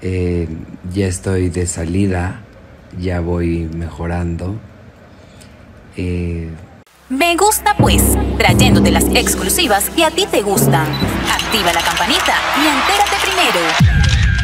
Ya estoy de salida, ya voy mejorando. Me gusta pues, trayéndote las exclusivas que a ti te gustan. Activa la campanita y entérate primero.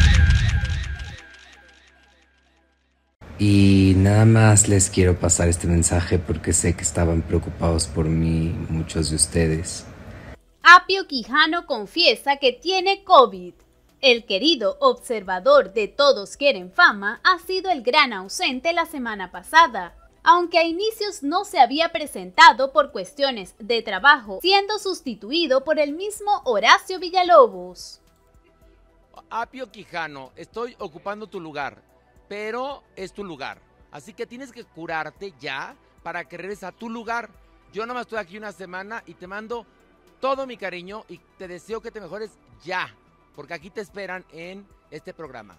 Y nada más les quiero pasar este mensaje porque sé que estaban preocupados por mí muchos de ustedes. Apio Quijano confiesa que tiene COVID. El querido observador de Todos Quieren Fama ha sido el gran ausente la semana pasada, aunque a inicios no se había presentado por cuestiones de trabajo, siendo sustituido por el mismo Horacio Villalobos. Apio Quijano, estoy ocupando tu lugar, pero es tu lugar, así que tienes que curarte ya para que regreses a tu lugar. Yo nomás estoy aquí una semana y te mando todo mi cariño y te deseo que te mejores ya, porque aquí te esperan en este programa.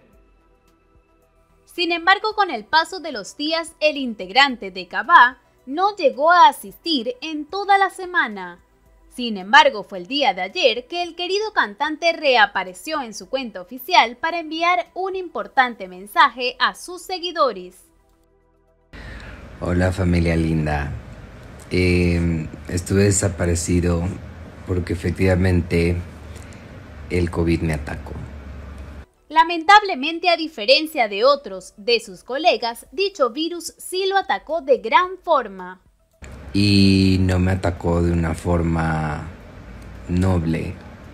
Sin embargo, con el paso de los días, el integrante de Cabá no llegó a asistir en toda la semana. Sin embargo, fue el día de ayer que el querido cantante reapareció en su cuenta oficial para enviar un importante mensaje a sus seguidores. Hola familia linda, estuve desaparecido porque efectivamente el COVID me atacó. Lamentablemente, a diferencia de otros de sus colegas, dicho virus sí lo atacó de gran forma. Y no me atacó de una forma noble.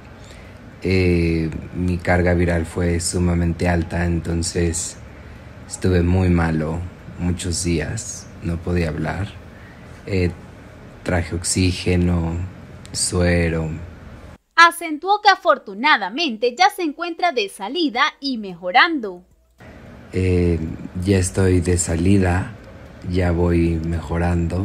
Mi carga viral fue sumamente alta, entonces estuve muy malo muchos días, no podía hablar. Traje oxígeno, suero. Acentuó que afortunadamente ya se encuentra de salida y mejorando. Ya estoy de salida, ya voy mejorando.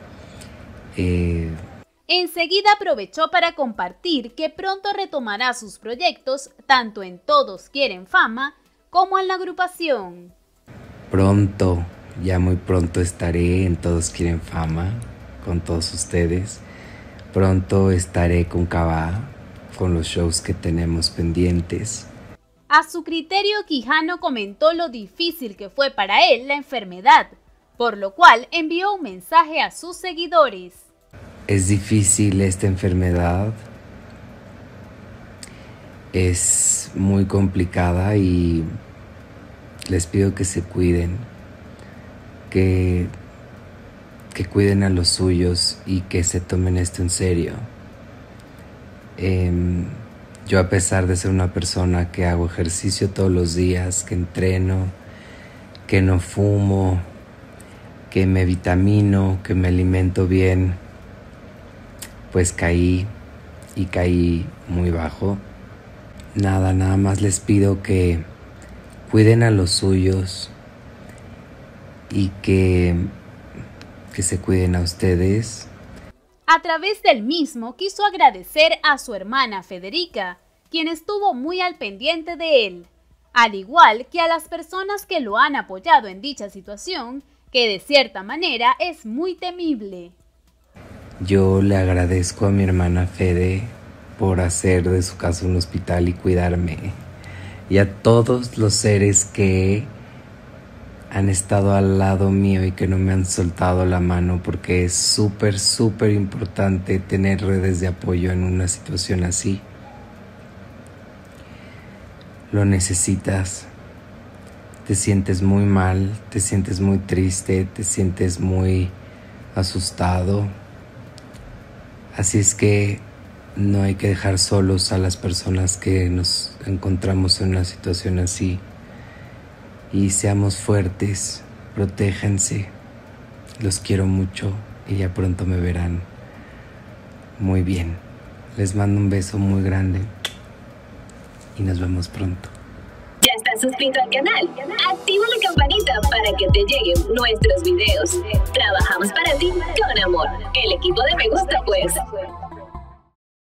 Enseguida aprovechó para compartir que pronto retomará sus proyectos tanto en Todos Quieren Fama como en la agrupación. Pronto, ya muy pronto estaré en Todos Quieren Fama con todos ustedes. Pronto estaré con Cabá, con los shows que tenemos pendientes. A su criterio, Quijano comentó lo difícil que fue para él la enfermedad, por lo cual envió un mensaje a sus seguidores. Es difícil esta enfermedad, es muy complicada y les pido que se cuiden, que cuiden a los suyos y que se tomen esto en serio. Yo, a pesar de ser una persona que hago ejercicio todos los días, que entreno, que no fumo, que me vitamino, que me alimento bien, pues caí muy bajo. Nada más les pido que cuiden a los suyos y que se cuiden a ustedes. A través del mismo quiso agradecer a su hermana Federica, quien estuvo muy al pendiente de él, al igual que a las personas que lo han apoyado en dicha situación, que de cierta manera es muy temible. Yo le agradezco a mi hermana Fede por hacer de su casa un hospital y cuidarme, y a todos los seres que han estado al lado mío y que no me han soltado la mano, porque es súper importante tener redes de apoyo en una situación así. Lo necesitas. Te sientes muy mal, te sientes muy triste, te sientes muy asustado. Así es que no hay que dejar solos a las personas que nos encontramos en una situación así. Y seamos fuertes, protéjanse. Los quiero mucho y ya pronto me verán muy bien. Les mando un beso muy grande y nos vemos pronto. ¿Ya estás suscrito al canal? Activa la campanita para que te lleguen nuestros videos. Trabajamos para ti con amor. El equipo de Me Gusta Pues.